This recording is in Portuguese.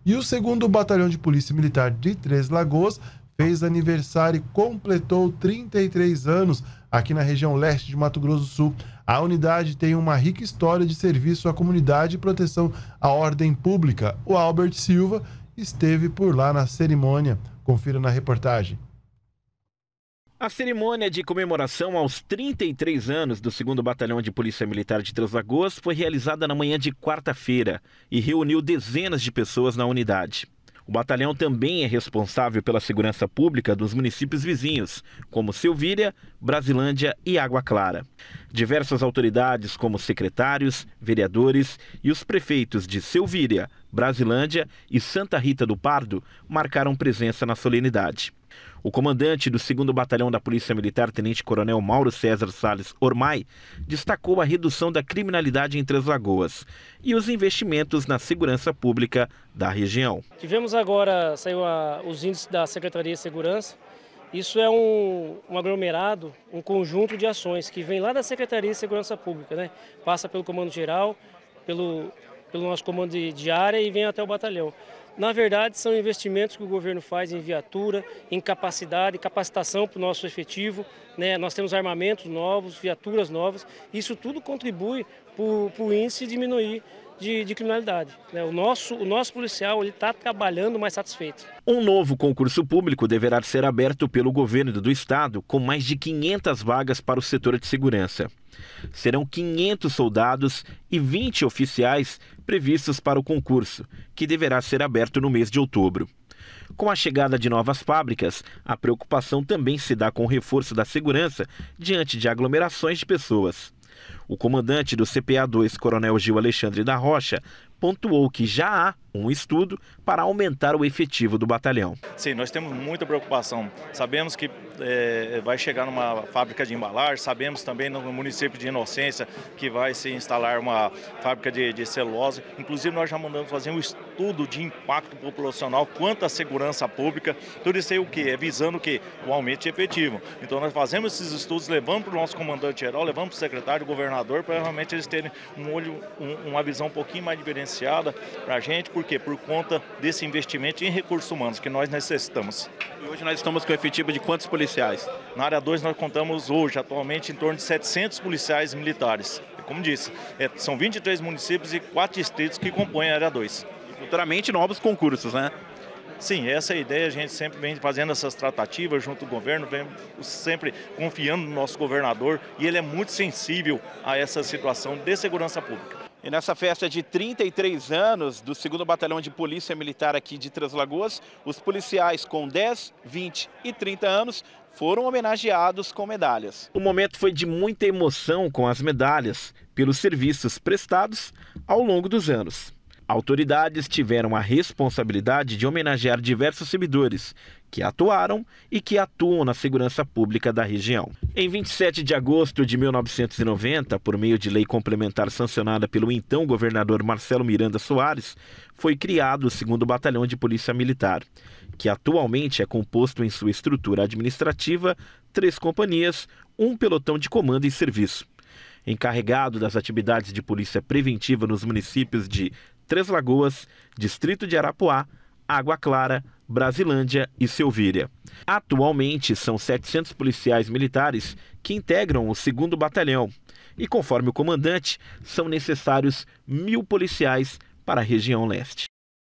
E o 2º Batalhão de Polícia Militar de Três Lagoas fez aniversário e completou 33 anos aqui na região leste de Mato Grosso do Sul. A unidade tem uma rica história de serviço à comunidade e proteção à ordem pública. O Albert Silva esteve por lá na cerimônia. Confira na reportagem. A cerimônia de comemoração aos 33 anos do 2º Batalhão de Polícia Militar de Três Lagoas foi realizada na manhã de quarta-feira e reuniu dezenas de pessoas na unidade. O batalhão também é responsável pela segurança pública dos municípios vizinhos, como Silvíria, Brasilândia e Água Clara. Diversas autoridades, como secretários, vereadores e os prefeitos de Silvíria, Brasilândia e Santa Rita do Pardo, marcaram presença na solenidade. O comandante do 2º Batalhão da Polícia Militar, Tenente-Coronel Mauro César Salles Ormai, destacou a redução da criminalidade em Três Lagoas e os investimentos na segurança pública da região. Tivemos agora, os índices da Secretaria de Segurança. Isso é um aglomerado, um conjunto de ações que vem lá da Secretaria de Segurança Pública, né? Passa pelo Comando Geral, pelo nosso comando de área e vem até o batalhão. Na verdade, são investimentos que o governo faz em viatura, em capacidade, capacitação para o nosso efetivo, né? Nós temos armamentos novos, viaturas novas. Isso tudo contribui para o índice diminuir de criminalidade, né? O nosso policial está trabalhando mais satisfeito. Um novo concurso público deverá ser aberto pelo governo do estado, com mais de 500 vagas para o setor de segurança. Serão 500 soldados e 20 oficiais previstos para o concurso, que deverá ser aberto no mês de outubro. Com a chegada de novas fábricas, a preocupação também se dá com o reforço da segurança diante de aglomerações de pessoas. O comandante do CPA-2, Coronel Gil Alexandre da Rocha, pontuou que já há um estudo para aumentar o efetivo do batalhão. Sim, nós temos muita preocupação. Sabemos que vai chegar numa fábrica de embalagem, sabemos também no município de Inocência que vai se instalar uma fábrica de celulose. Inclusive nós já mandamos fazer um estudo de impacto populacional quanto à segurança pública. Tudo isso aí o quê? É visando o quê? O aumento de efetivo. Então nós fazemos esses estudos, levamos para o nosso comandante geral, levamos para o secretário, o governador, para realmente eles terem uma visão um pouquinho mais diferenciada para a gente. Por quê? Por conta desse investimento em recursos humanos que nós necessitamos. E hoje nós estamos com efetivo de quantos policiais? Na área 2 nós contamos hoje, atualmente, em torno de 700 policiais militares. E como disse, são 23 municípios e 4 distritos que compõem a área 2. E futuramente novos concursos, né? Sim, essa é a ideia, a gente sempre vem fazendo essas tratativas junto ao governo, vem sempre confiando no nosso governador e ele é muito sensível a essa situação de segurança pública. E nessa festa de 33 anos do 2º Batalhão de Polícia Militar aqui de Três Lagoas, os policiais com 10, 20 e 30 anos foram homenageados com medalhas. O momento foi de muita emoção com as medalhas pelos serviços prestados ao longo dos anos. Autoridades tiveram a responsabilidade de homenagear diversos servidores que atuaram e que atuam na segurança pública da região. Em 27 de agosto de 1990, por meio de lei complementar sancionada pelo então governador Marcelo Miranda Soares, foi criado o 2º Batalhão de Polícia Militar, que atualmente é composto em sua estrutura administrativa 3 companhias, 1 pelotão de comando e serviço. Encarregado das atividades de polícia preventiva nos municípios de Três Lagoas, Distrito de Arapuá, Água Clara, Brasilândia e Silvíria. Atualmente são 700 policiais militares que integram o 2º Batalhão e, conforme o comandante, são necessários 1.000 policiais para a região leste.